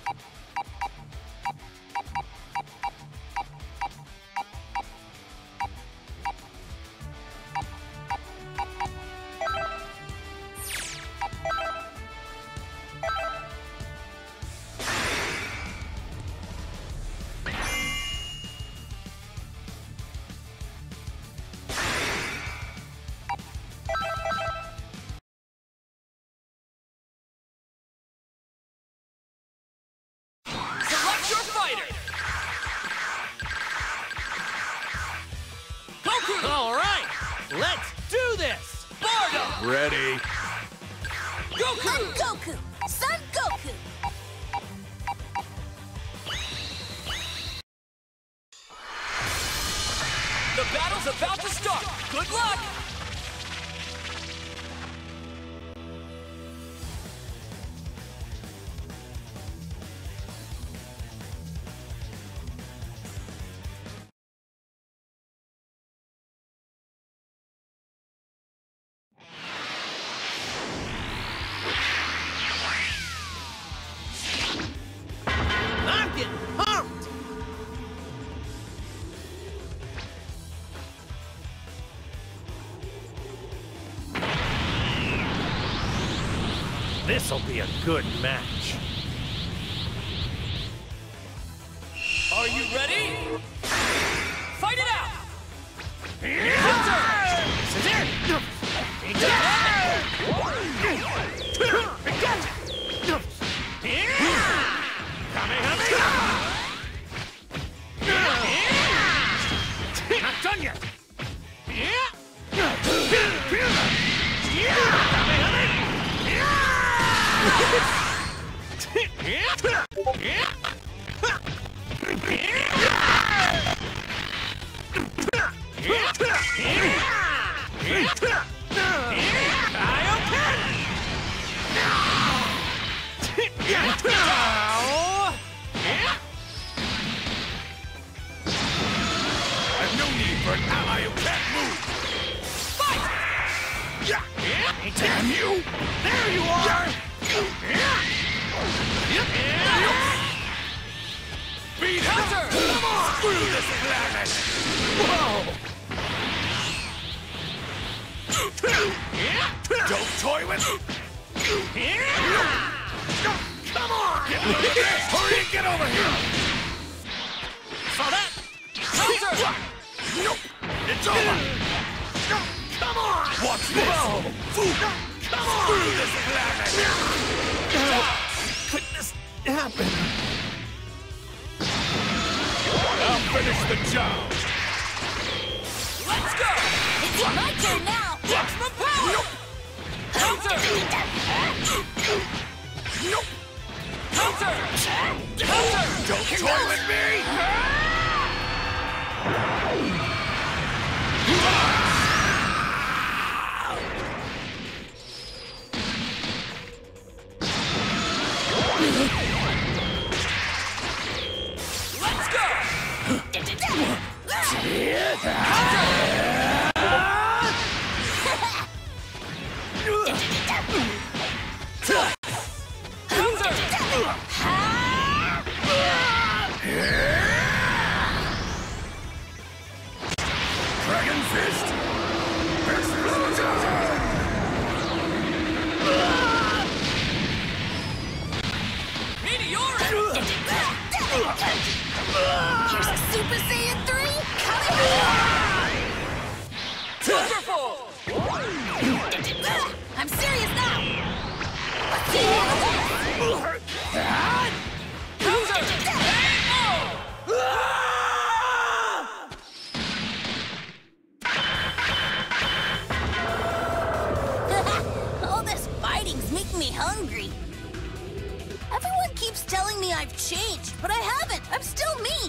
All right, let's do this! Bardock! Ready. Goku! I'm Goku! Son Goku! The battle's about to start! Good luck! I'm getting pumped! This'll be a good match. Are you ready? Fight it out! Counter! This is it! Not done yet! I've no need for an ally who can't move. Fight! Damn you! There you are! Beat it! Counter! Come on! Screw this planet! Whoa! Don't toy with me! Come on! Hurry and get over here! Saw that? Counter! Nope! It's over! Come on! Watch this! Come on! Screw this planet! Could this happen? I'll finish the job! Let's go! It's my turn now! Maximum power! Counter! Nope! Counter! Counter! Don't toy with me! Let's go! Dragon Fist! Explosion! Here's a Super Saiyan 3 coming Wonderful! I'm serious now! Let's see all this fighting's making me hungry. Everyone keeps telling me I've changed, but I haven't. I'm still me.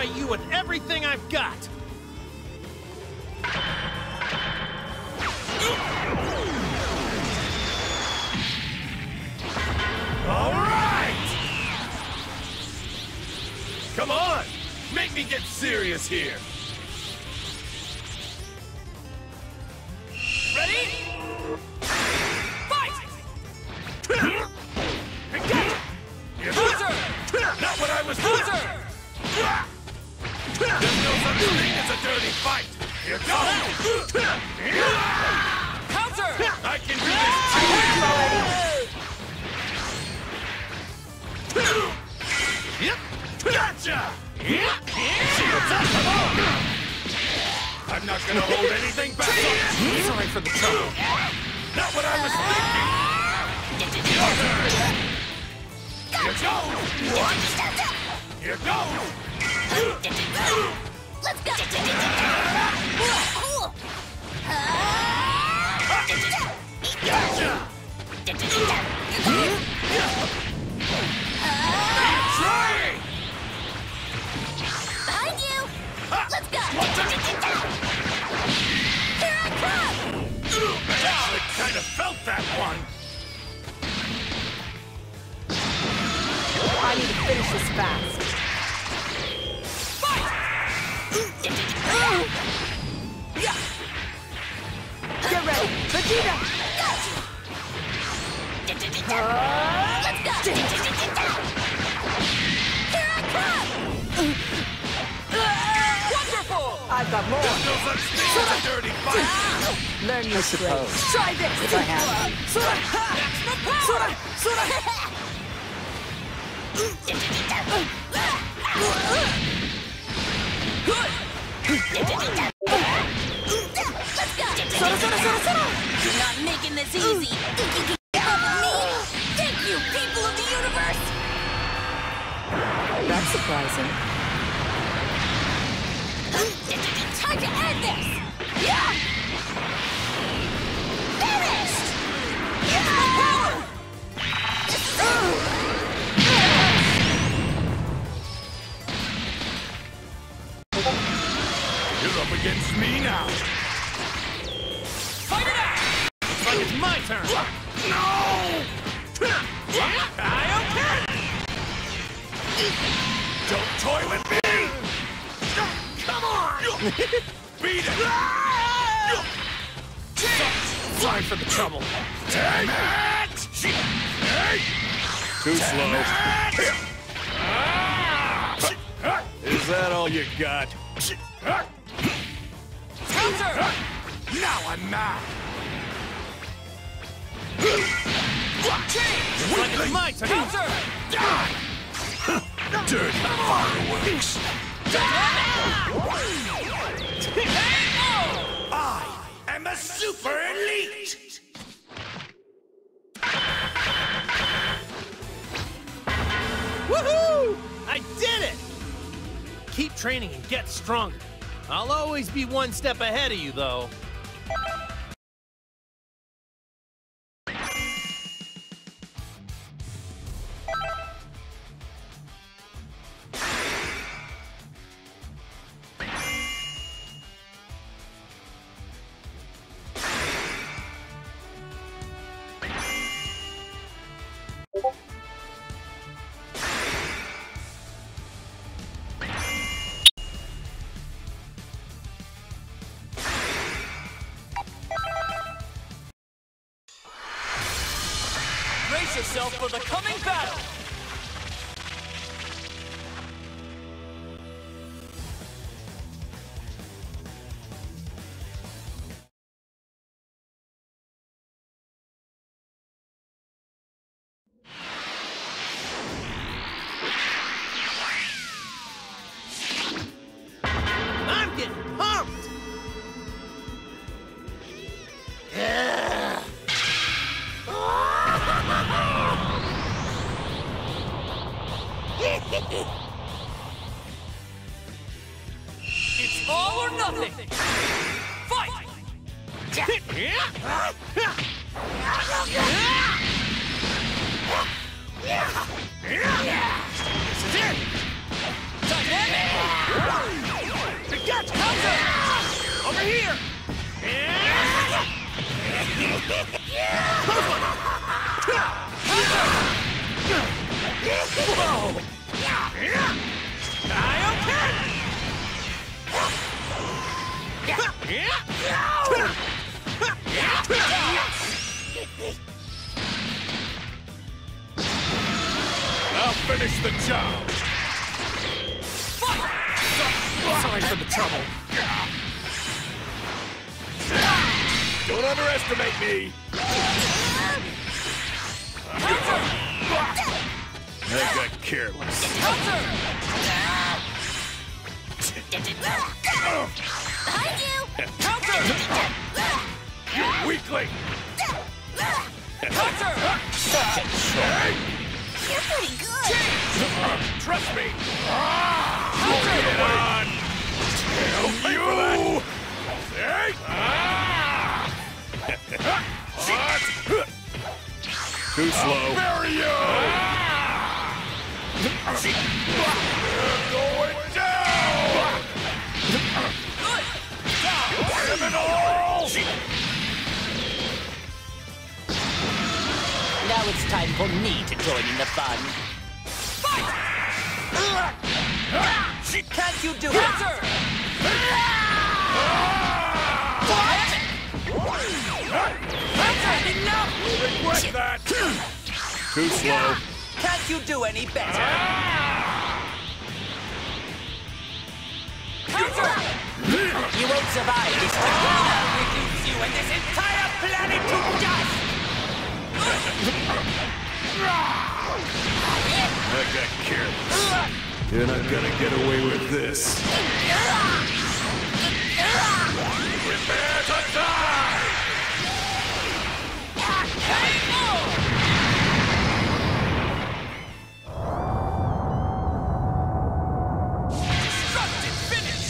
fight you with everything I've got! All right! Come on! Make me get serious here! Ready? Fight! Counter! Not what I was doing! Counter! There's no such thing as a dirty fight! Here goes! Counter! I can do this too! Yep! Gotcha! See what's up, come on! I'm not gonna hold anything back! Sorry for the trouble. Not what I was thinking! Your turn! Here goes! What? Here goes! Let's go! Gotcha! Trying! Behind you! Let's go! Here I come! I actually kind of felt that one! I need to finish this fast. Get ready, Vegeta! Let's go! Here I come! Wonderful! I've got more. There's no such thing as a dirty fight! Learn your trade. Try this if I have. You're not making this easy. Think you can get up with me? Thank you, people of the universe! That's surprising. Time to end this! Yeah! Finished! Yeah! You're up against me now! Fight it out! Looks like it's my turn! No! Don't toy with me! Come on! Beat it! Sorry for the trouble. Take it! Too slow. Is that all you got? Counter! Now I'm mad! Change! Looks like it's my turn! Counter! Dirty fireworks! I am a super elite! Woohoo! I did it! Keep training and get stronger. I'll always be one step ahead of you, though. Brace yourself for the coming battle! I'm getting pumped! I'll finish the job. Sorry for the trouble. Don't underestimate me. I got careless. Behind you! You weakling. You're pretty good! Trust me. Get on. You. Too slow. Bury you. Going down. Criminal. Now it's time for me to join in the fun. Can't you do it? Regret that. Too slow. Can't you do any better? You won't survive this time. I'll reduce you and this entire planet to dust! I got careless. You're not gonna get away with this. Prepare to die! Destructive finish!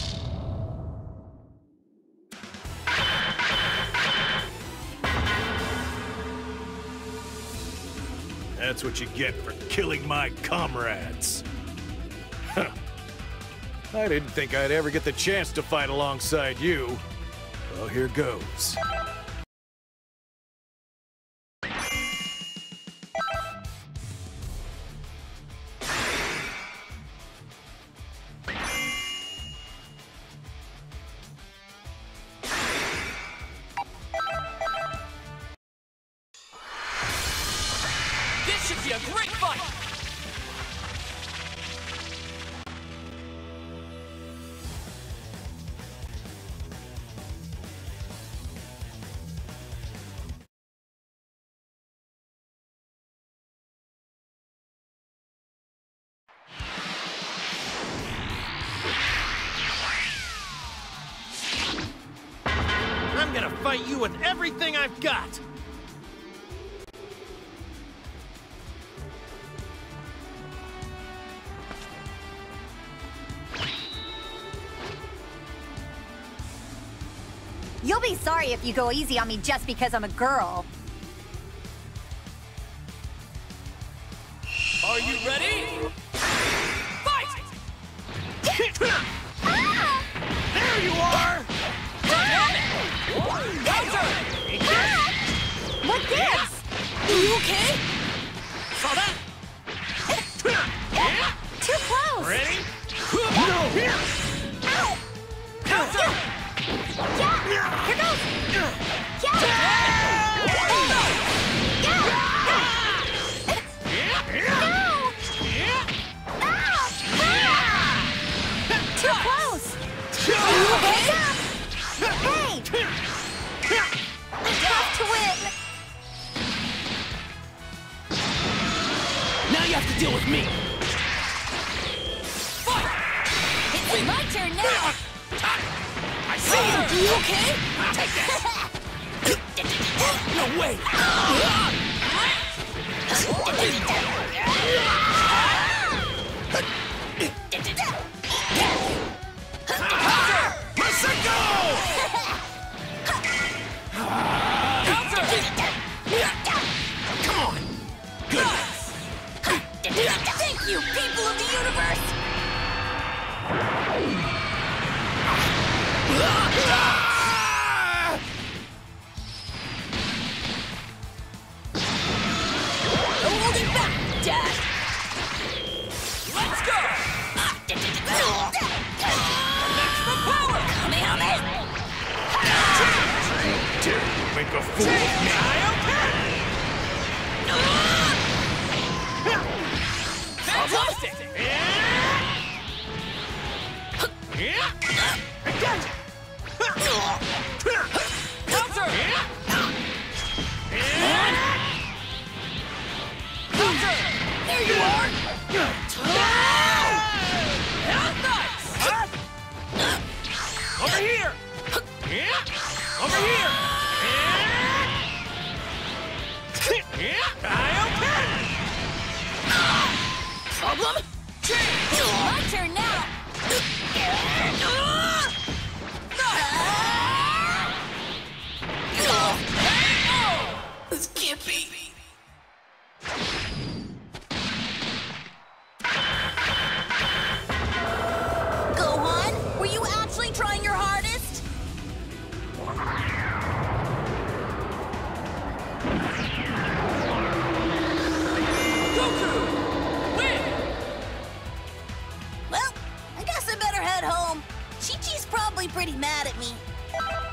That's what you get for killing my comrades. Huh. I didn't think I'd ever get the chance to fight alongside you. Well, here goes. This should be a great fight! I'm gonna fight you with everything I've got! You'll be sorry if you go easy on me just because I'm a girl. Are you ready? Fight! There you are! Counter! What gives? You okay? Saw that? Too close! Ready? Ow! Counter! Yeah! Here goes! Yeah! Too close! Wake up! Hey! Tough to win! Now you have to deal with me! It's my turn now! I see you! You okay? Take this! No way! Thank you, people of the universe! Don't hold it back, Dad! make a fool of me. Fantastic! I gotcha! Counter! There you are! Nice! Over here! Over here! Problem? My turn now. This can't be. Gohan, were you actually trying your hardest? Goku! Win! Well, I guess I better head home. Chi-Chi's probably pretty mad at me.